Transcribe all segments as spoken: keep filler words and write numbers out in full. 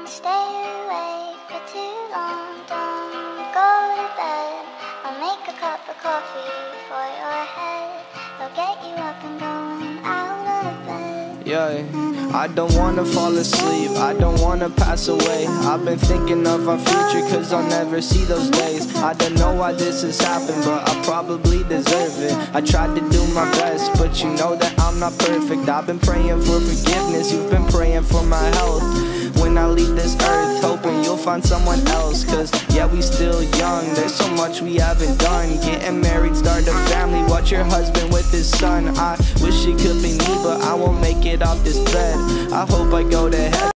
Don't stay awake for too long. Don't go to bed. I'll make a cup of coffee for your head. I'll get you up and going out of bed. Yeah, I don't wanna fall asleep, I don't wanna pass away. I've been thinking of our future cause I'll never see those days. I don't know why this has happened, but I probably deserve it. I tried to do my best, but you know that I'm not perfect. I've been praying for forgiveness, you've been praying for my health. When I leave this earth, hoping you'll find someone else. Cause yeah, we still young, there's so much we haven't done. Getting married, start a family, watch your husband with his son. I wish it could be me, but I won't make it off this bed. I hope I go to heaven.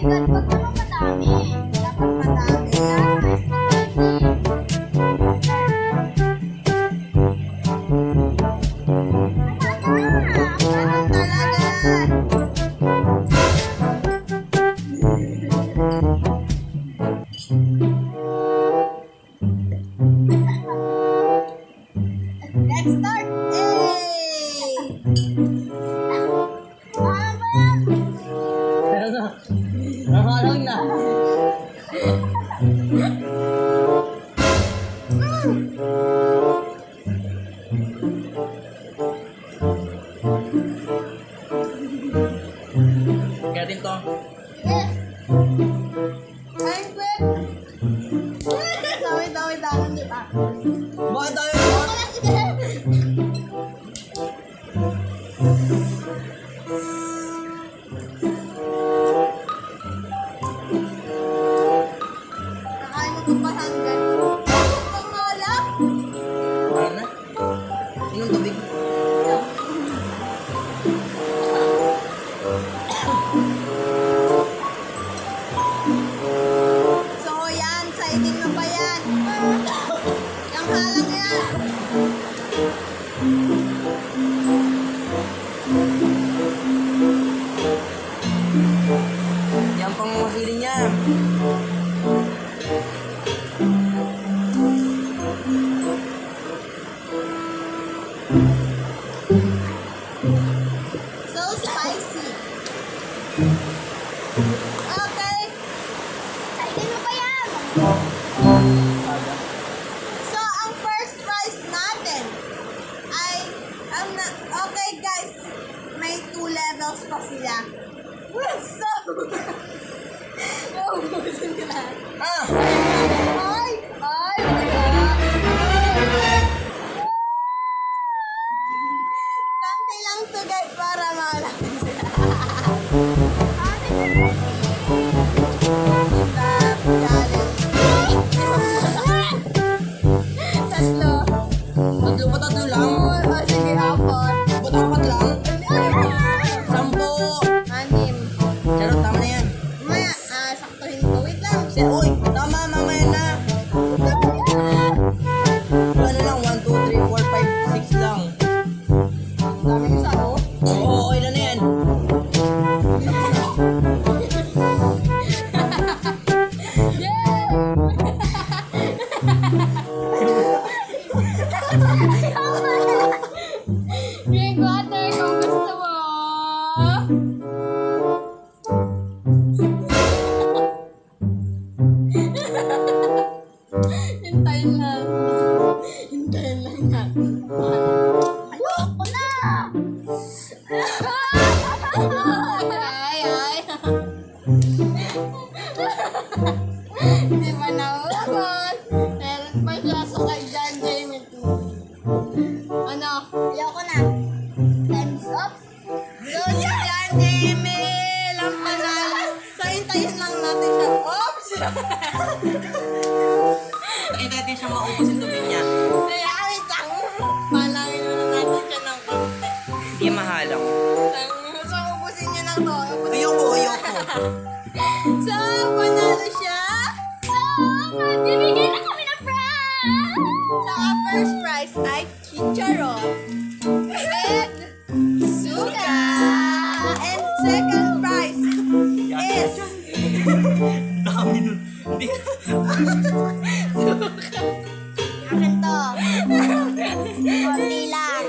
God, wag naman madami. Dapat madami lang. Ganun talaga. Let's start! Hey! Ano ba yan? Pero na. Nakalang na. Kaya din to. Yes! I'm good! Wait, wait, wait, hindi pa. Bakit tayo ito? Kakain mo pa hanggan. Ang wala? Wala na. Inom tubig. So yan, siding na pa yan. Yung halang yan. Yan pang masili niya. So spicy. Okay. Siding mo pa yan. So, ang first prize natin ay, ang na, okay guys, may two levels pa sila. So, naubusin nila. Ah! Ay! Ay! Ay! Kante lang to guys para malaman sila. Tatlo. Tatlo pa tatlo lang. Oh, sige, apat. Ba't apat lang? Sampo. Anim. Charot, tama na yan. Maya, ah, saktuhin ko. Wait lang. Say, uy, tama, mamaya na. Ano lang, one, two, three, four, five, six lang. Dami isa, oh. Oo, okay na na yan. Drink water kung gusto mo. Hintayin lang. Hintayin lang natin. Ayoko na! Ay, ay. Hindi pa naubos. Meron pa siya sa kay John Jamie too. Ano? Ayoko na. Time's up. So, si John Jamie lang panalo. So, hintayin lang natin siya. Oops! Nakita natin siya maubos yung tubig niya. Kaya, wait lang. Palangin na natin siya ng konti. Hindi mahalang. So, ubusin niyo na to. Ubusin Ayoko, ayoko. So, panalo siya. So, magbibigay na kami ng prize. So, ang first prize ay chicharon with suka. And second prize is Dami nun. Hindi. akin to. Konti lang.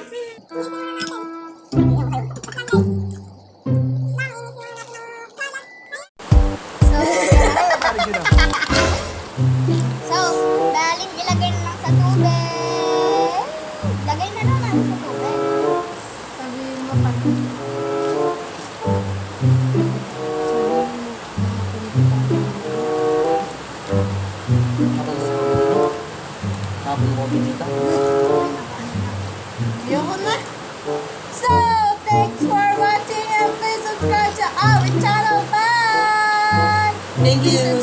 So, baling ilagay na lang sa tubig. Lagay na lang natin sa tubig. Sabihin mo pa. Habang mo binita. Ayoko na. So, thanks for watching and please subscribe to our channel. Bye! Thank you.